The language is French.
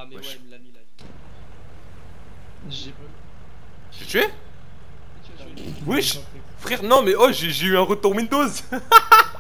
Ah, mais Wesh. ouais, il me l'a mis là. J'ai pas. J'ai tué? Tu as tué. Wesh. Frère, non, mais oh, j'ai eu un retour Windows.